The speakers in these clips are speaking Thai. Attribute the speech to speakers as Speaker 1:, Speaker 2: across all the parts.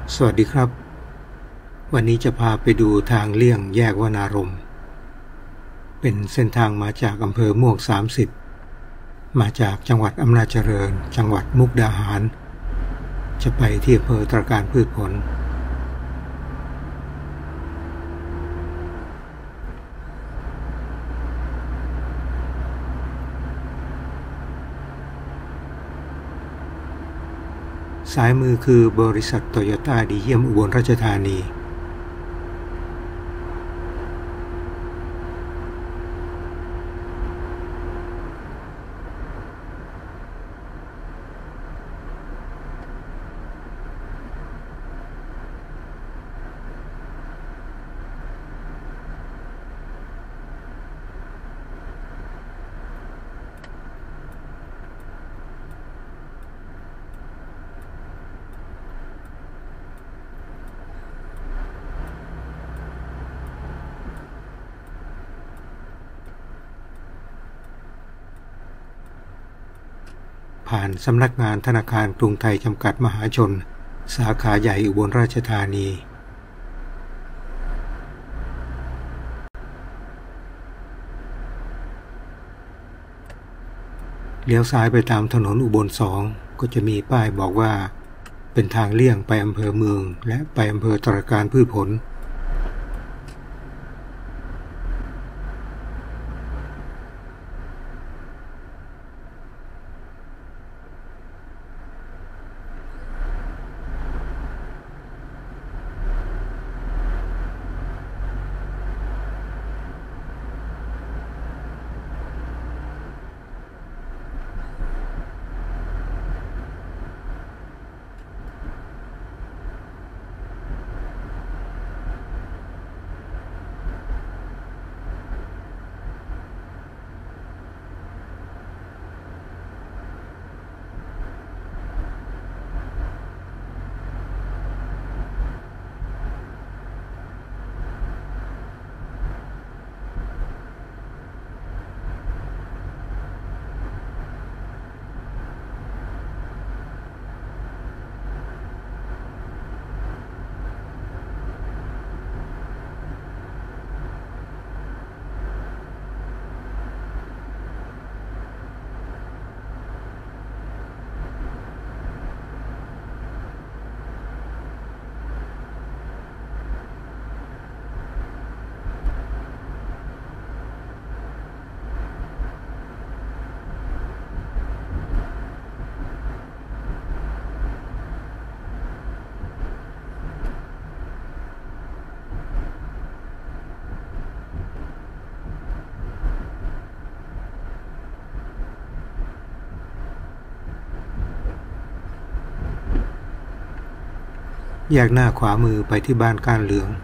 Speaker 1: สวัสดีครับวันนี้จะพาไปดูทางเลี่ยงแยกวนารมณ์เป็นเส้นทางมาจากอำเภอม่วง30มาจากจังหวัดอำนาจเจริญจังหวัดมุกดาหารจะไปที่อำเภอตราการพืชผลซ้ายมือคือบริษัทโตโยต้าดีเยี่ยมอุบลราชธานีผ่านสำนักงานธนาคารกรุงไทยจำกัดมหาชนสาขาใหญ่อุบลราชธานีเลี้ยวซ้ายไปตามถนนอุบล2ก็จะมีป้ายบอกว่าเป็นทางเลี่ยงไปอำเภอเมืองและไปอำเภอตราการพืชผลแยกหน้าขวามือไปที่บ้านก้านเหลือง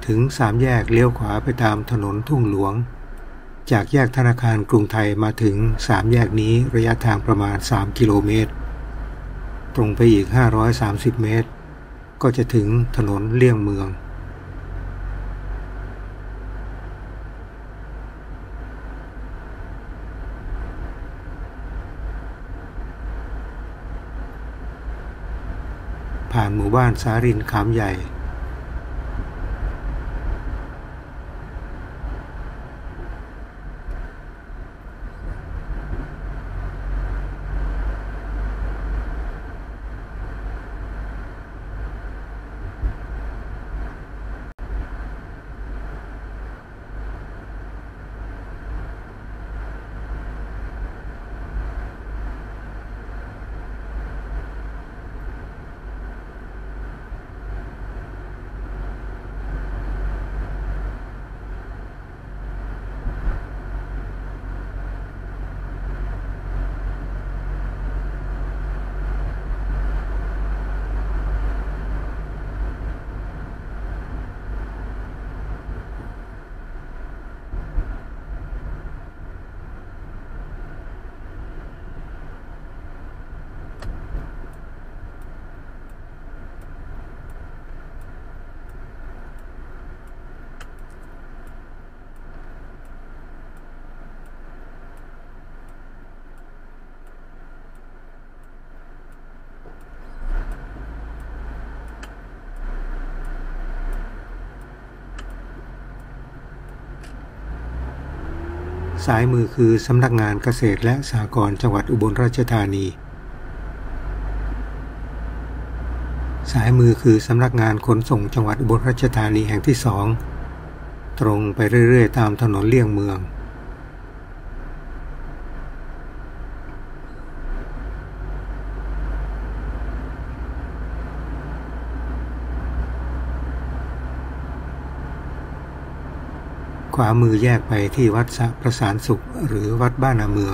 Speaker 1: ถึง3 แยกเลี้ยวขวาไปตามถนนทุ่งหลวงจากแยกธนาคารกรุงไทยมาถึง3 แยกนี้ระยะทางประมาณ3 กิโลเมตรตรงไปอีก530 เมตรก็จะถึงถนนเลี่ยงเมืองผ่านหมู่บ้านสารินขามใหญ่ซ้ายมือคือสำนักงานเกษตรและสหกรณ์จังหวัดอุบลราชธานีซ้ายมือคือสำนักงานขนส่งจังหวัดอุบลราชธานีแห่งที่2ตรงไปเรื่อยๆตามถนนเลี่ยงเมืองขวามือแยกไปที่วัดสะประสานสุขหรือวัดบ้านนาเมือง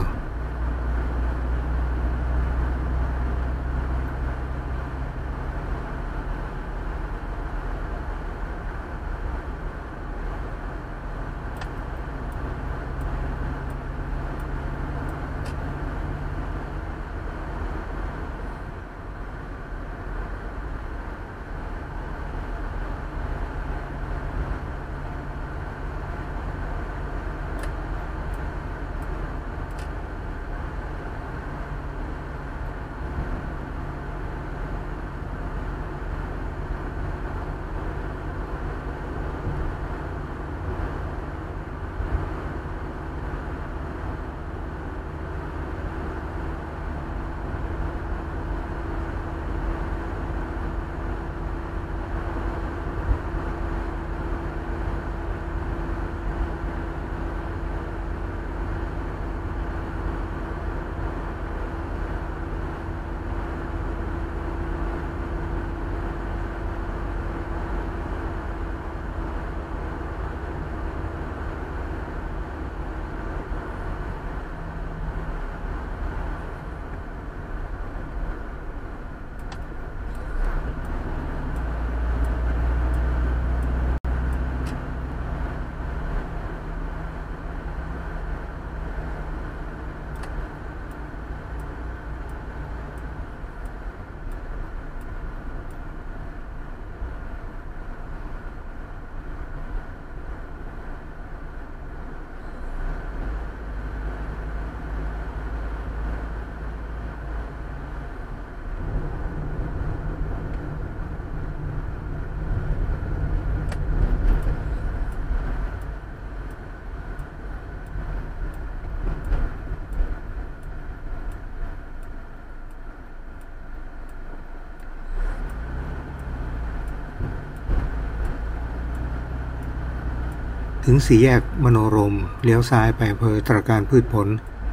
Speaker 1: ถึง4 แยกมโนรมเลี้ยวซ้ายไปอำเภอตระการพืชผล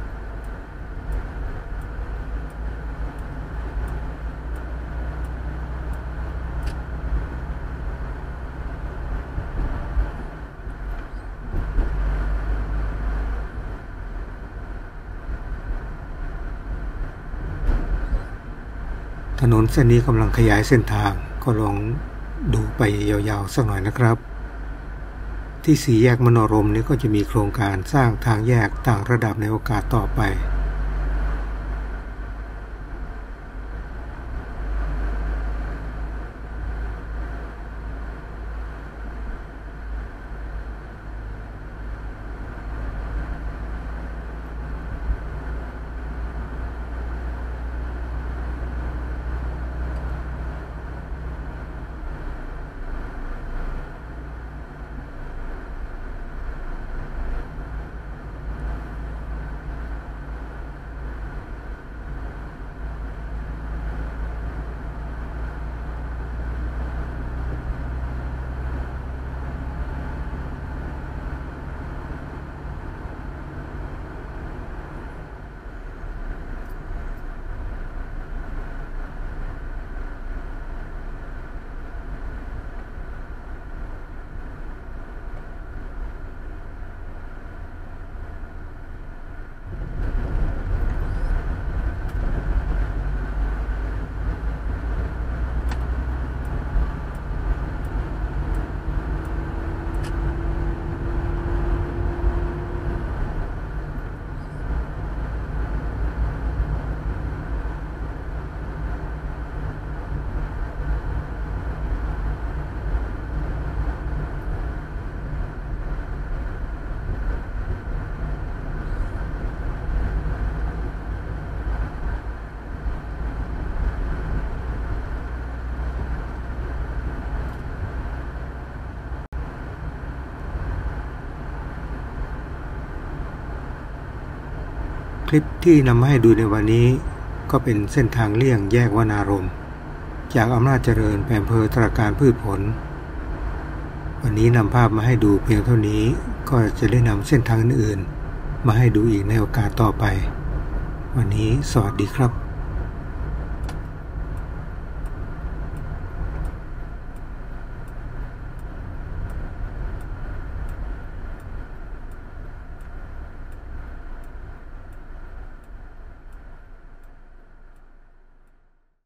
Speaker 1: ถนนเส้นนี้กำลังขยายเส้นทางก็ลองดูไปยาวๆสักหน่อยนะครับที่สี่แยกมโนรมนี้ก็จะมีโครงการสร้างทางแยกต่างระดับในโอกาสต่อไปคลิปที่นำมาให้ดูในวันนี้ก็เป็นเส้นทางเลี่ยงแยกวนารมณ์จากอำนาจเจริญไปอำเภอตราการพืชผลวันนี้นำภาพมาให้ดูเพียงเท่านี้ก็จะได้นำเส้นทางอื่นๆมาให้ดูอีกในโอกาสต่อไปวันนี้สวัสดีครับ